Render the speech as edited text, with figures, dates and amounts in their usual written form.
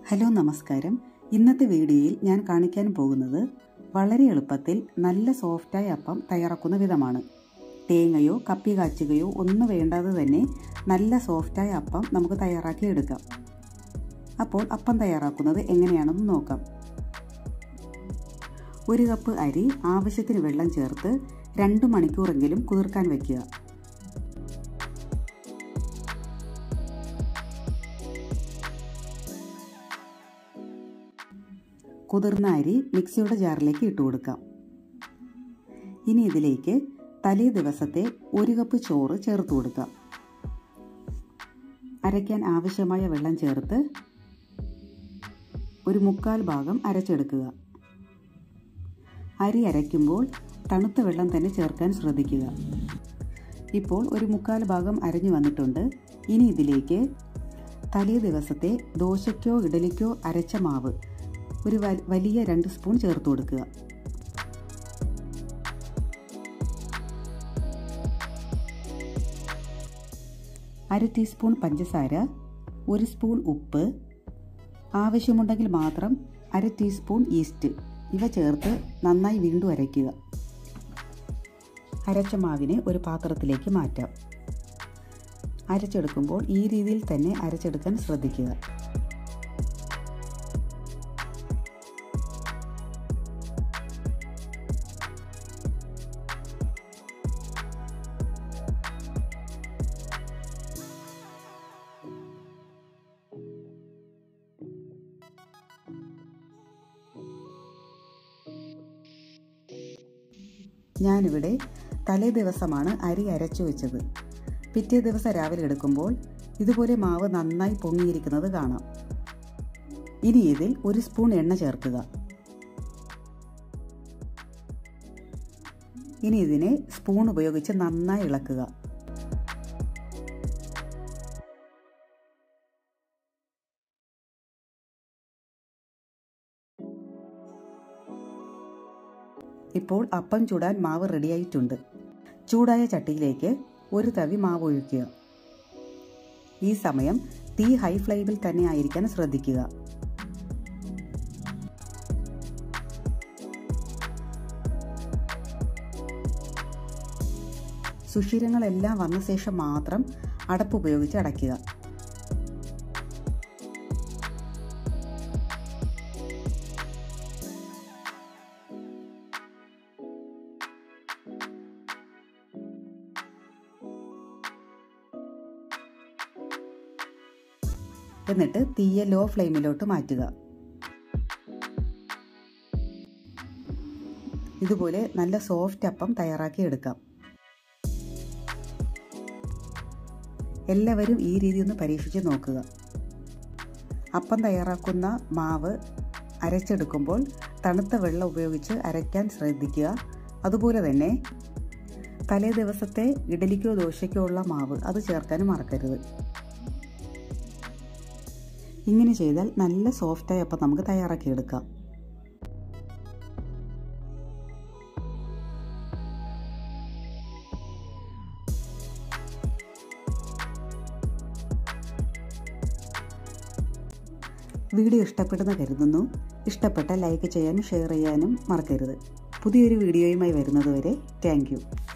Hello നമസ്കാരം. ഇന്നത്തെ വീഡിയോയിൽ ഞാൻ കാണിക്കാൻ പോകുന്നത് വളരെ എളുപ്പത്തിൽ നല്ല സോഫ്റ്റായ അപ്പം തയ്യാറാക്കുന്ന വിധമാണ്. തേങ്ങയോ കപ്പി കാച്ചുകയോ ഒന്നും വേണ്ടാതെ തന്നെ നല്ല സോഫ്റ്റായ അപ്പം നമുക്ക് തയ്യാറാക്കി എടുക്കാം. അപ്പോൾ അപ്പം തയ്യാറാക്കുന്നത് എങ്ങനെയാണെന്ന് നോക്കാം. 1 കപ്പ് അരി ആവശ്യത്തിന് വെള്ളം ചേർത്ത് 2 മണിക്കൂറെങ്കിലും കുതിർക്കാൻ വയ്ക്കുക. കുതിർന്ന അരി മിക്സിയുടെ ജാറിലേക്ക് ഇട്ട് കൊടുക്കാം. ഇനി ഇതിലേക്ക് തലേ ദിവസത്തെ 1 കപ്പ് ചോറ് ചേർത്ത് കൊടുക്കാം. അരയ്ക്കാൻ ആവശ്യമായ വെള്ളം ചേർത്ത് 1/4 ഭാഗം അരച്ചെടുക്കുക. അരി അരയ്ക്കുമ്പോൾ തണുത്ത വെള്ളം തന്നെ ചേർക്കാൻ ശ്രദ്ധിക്കുക. ഇപ്പോൾ 1/4 ഭാഗം അരഞ്ഞു വന്നിട്ടുണ്ട്. ഇനി ഇതിലേക്ക് തലേ ദിവസത്തെ ദോശയ്ക്കോ ഇഡലിക്കോ അരച്ച മാവ് ഒരു വലിയ 2 സ്പൂൺ ചേർത്ത് കൊടുക്കുക. അര ടീസ്പൂൺ പഞ്ചസാര, 1 സ്പൂൺ ഉപ്പ്, ആവശ്യമുണ്ടെങ്കിൽ മാത്രം അര ടീസ്പൂൺ ഈസ്റ്റ് ഇവ ചേർത്ത് നന്നായി വീണ്ടും അരയ്ക്കുക. അരച്ച മാവിനെ ഒരു പാത്രത്തിലേക്ക് മാറ്റാം. അരച്ചെടുക്കുമ്പോൾ ഈ രീതിയിൽ തന്നെ അരച്ചെടുക്കാൻ ശ്രദ്ധിക്കുക. ഞാനിവിടെ തലേ ദിവസമാണ് അരി അരച്ചു വെച്ചത്. പിറ്റേ ദിവസം രാവിലെ എടുക്കുമ്പോൾ ഇതുപോലെ മാവ് നന്നായി പൊങ്ങിയിരിക്കുന്നത് കാണാം. ഇനി ഇതിൽ 1 സ്പൂൺ എണ്ണ ചേർക്കുക. ഇനി ഇതിനെ സ്പൂൺ ഉപയോഗിച്ച് നന്നായി ഇളക്കുക. ഇപ്പോൾ അപ്പം ചൂടാൻ മാവ് റെഡിയായിട്ടുണ്ട്. ചൂടായ ചട്ടിയിലേക്ക് 1 തവി മാവ് ഒഴിക്കുക. ഈ സമയം തീ ഹൈ ഫ്ലെയിമിൽ തന്നെ ആയിരിക്കാൻ ശ്രദ്ധിക്കുക. സുഷിരങ്ങളെല്ലാം വന്ന ശേഷം മാത്രം അടപ്പ് ഉപയോഗിച്ച് അടയ്ക്കുക. എന്നിട്ട് തീയെ ലോ ഫ്ലെയിമിലോട്ട് മാറ്റുക. ഇതുപോലെ നല്ല സോഫ്റ്റ് അപ്പം തയ്യാറാക്കി എടുക്കാം. എല്ലാവരും ഈ രീതി ഒന്ന് പരീക്ഷിച്ച് നോക്കുക. അപ്പം തയ്യാറാക്കുന്ന മാവ് അരച്ചെടുക്കുമ്പോൾ തണുത്ത വെള്ളം ഉപയോഗിച്ച് അരയ്ക്കാൻ ശ്രദ്ധിക്കുക. അതുപോലെ തന്നെ തലേ ദിവസത്തെ ഇഡലിക്കോ ദോശയ്ക്കോ ഉള്ള മാവ് അത് ചേർക്കാനും മറക്കരുത്. ഇങ്ങനെ ചെയ്താൽ നല്ല സോഫ്റ്റായ അപ്പം നമുക്ക് തയ്യാറാക്കിയെടുക്കാം. വീഡിയോ ഇഷ്ടപ്പെടുന്ന കരുതുന്നു. ഇഷ്ടപ്പെട്ട ലൈക്ക് ചെയ്യാനും ഷെയർ ചെയ്യാനും മറക്കരുത്. പുതിയൊരു വീഡിയോയുമായി വരുന്നതുവരെ താങ്ക് യു.